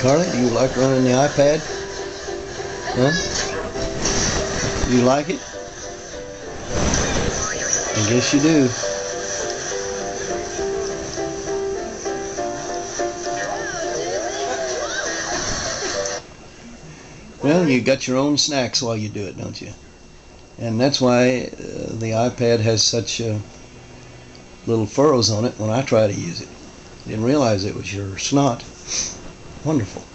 Carlee, do you like running the iPad? Huh? You like it? I guess you do. Well, you got your own snacks while you do it, don't you? And that's why the iPad has such little furrows on it when I try to use it. Didn't realize it was your snot. Wonderful.